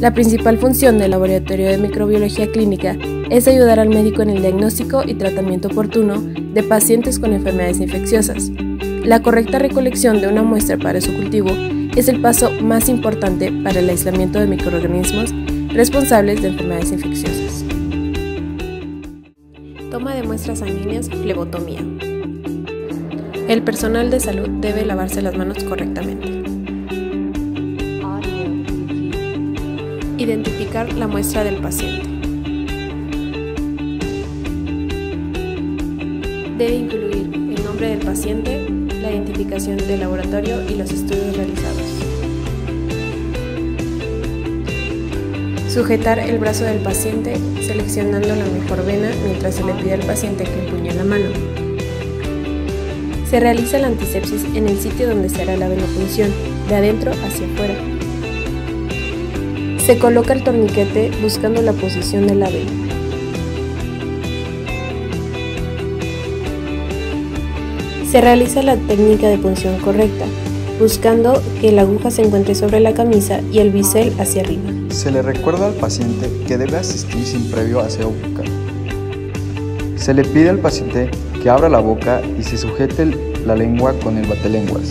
La principal función del laboratorio de microbiología clínica es ayudar al médico en el diagnóstico y tratamiento oportuno de pacientes con enfermedades infecciosas. La correcta recolección de una muestra para su cultivo es el paso más importante para el aislamiento de microorganismos responsables de enfermedades infecciosas. Toma de muestras sanguíneas, flebotomía. El personal de salud debe lavarse las manos correctamente. Identificar la muestra del paciente. Debe incluir el nombre del paciente, la identificación del laboratorio y los estudios realizados. Sujetar el brazo del paciente seleccionando la mejor vena mientras se le pide al paciente que empuñe la mano. Se realiza la antisepsis en el sitio donde se hará la venopunción, de adentro hacia afuera. Se coloca el torniquete buscando la posición de la vena. Se realiza la técnica de punción correcta, buscando que la aguja se encuentre sobre la camisa y el bisel hacia arriba. Se le recuerda al paciente que debe asistir sin previo aseo bucal. Se le pide al paciente que abra la boca y se sujete la lengua con el batelenguas.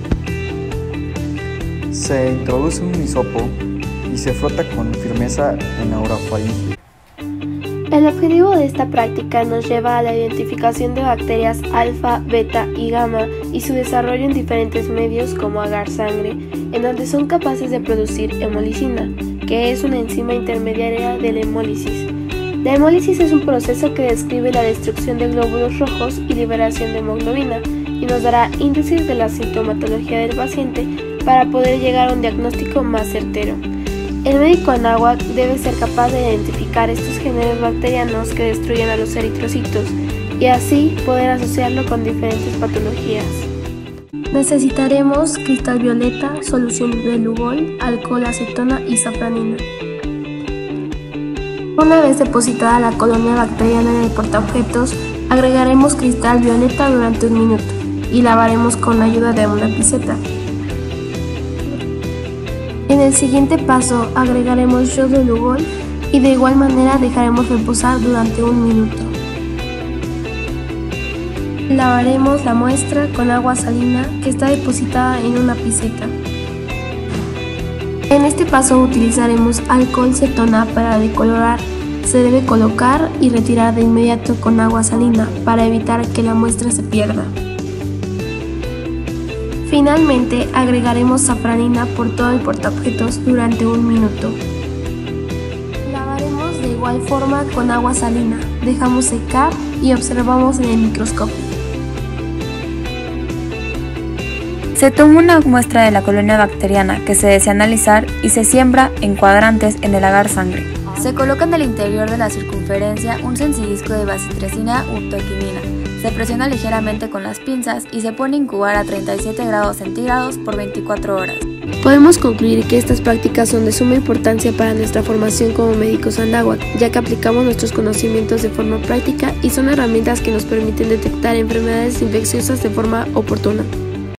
Se introduce un hisopo y se frota con firmeza en la orofaringe. El objetivo de esta práctica nos lleva a la identificación de bacterias alfa, beta y gamma y su desarrollo en diferentes medios como agar sangre, en donde son capaces de producir hemolicina, que es una enzima intermediaria de la hemólisis. La hemólisis es un proceso que describe la destrucción de glóbulos rojos y liberación de hemoglobina y nos dará índices de la sintomatología del paciente para poder llegar a un diagnóstico más certero. El médico anáhuac debe ser capaz de identificar estos géneros bacterianos que destruyen a los eritrocitos y así poder asociarlo con diferentes patologías. Necesitaremos cristal violeta, solución de Lugol, alcohol, acetona y safranina. Una vez depositada la colonia bacteriana en el portaobjetos, agregaremos cristal violeta durante 1 minuto y lavaremos con la ayuda de una piseta. En el siguiente paso agregaremos yodo de Lugol y de igual manera dejaremos reposar durante 1 minuto. Lavaremos la muestra con agua salina que está depositada en una piseta. En este paso utilizaremos alcohol cetona para decolorar. Se debe colocar y retirar de inmediato con agua salina para evitar que la muestra se pierda. Finalmente agregaremos safranina por todo el portaobjetos durante 1 minuto. Lavaremos de igual forma con agua salina, dejamos secar y observamos en el microscopio. Se toma una muestra de la colonia bacteriana que se desea analizar y se siembra en cuadrantes en el agar sangre. Se coloca en el interior de la circunferencia un sensidisco de bacitresina u toquinina. Se presiona ligeramente con las pinzas y se pone a incubar a 37 grados centígrados por 24 horas. Podemos concluir que estas prácticas son de suma importancia para nuestra formación como médicos anáhuac, ya que aplicamos nuestros conocimientos de forma práctica y son herramientas que nos permiten detectar enfermedades infecciosas de forma oportuna.